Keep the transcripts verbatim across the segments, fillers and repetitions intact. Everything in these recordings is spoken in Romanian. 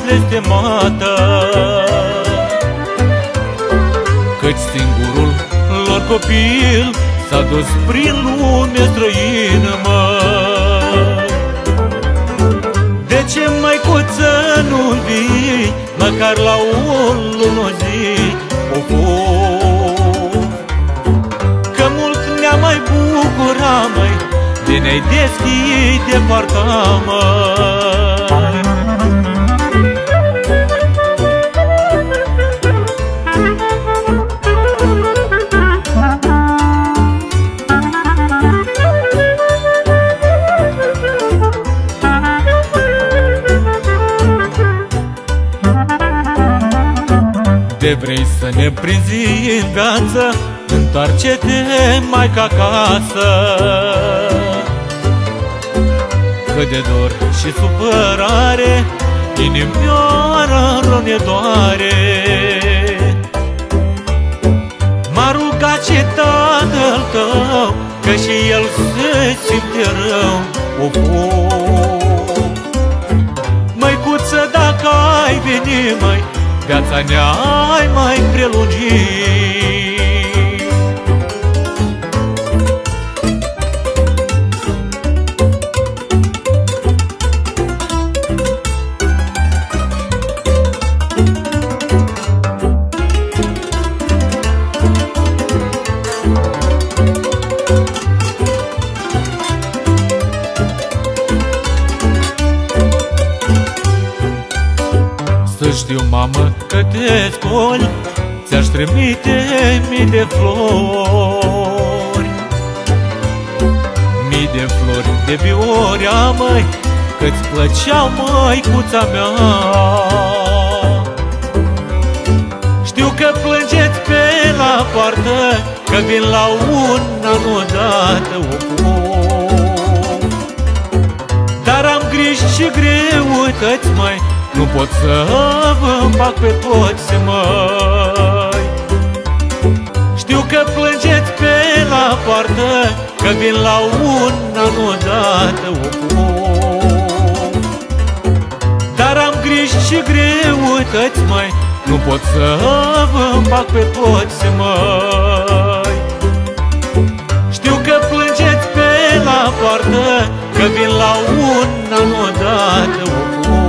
blestemată, căci singurul lor copil s-a dus prin lume străină, măi. De ce, măicuță, nu vii măcar la o lună zi? Of, of, că mult ne-a mai bucura, măi, de ne-ai deschide parca, măi. De vrei să ne prinzi în viață, întoarce-te, maică, acasă, că de dor și supărare inimioara rău ne doare. M-a rugat și tatăl tău, că și el se simte rău. Of, of, măicuță, dacă ai veni, măi, viața ne-ai mai prelungit. Să știu, mamă, că te scoli, ți-aș trimite mii de flori, mii de flori de viorea, măi, că-ți plăceau, măicuța mea. Știu că plângeți pe la poartă, că vin la un an odată, o, o. Dar am griji și greutăți, măi, nu pot să vă împac pe toți, măi. Știu că plângeți pe la poartă, că vin la un an odată, o, o. Dar am griji și greutăți, măi, nu pot să vă împac pe toți, măi. Știu că plângeți pe la poartă, că vin la un an odată, o, o.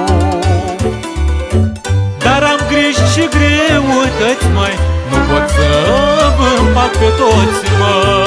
Dar am griji și greutăți, măi, nu pot să vă împac pe toți, măi.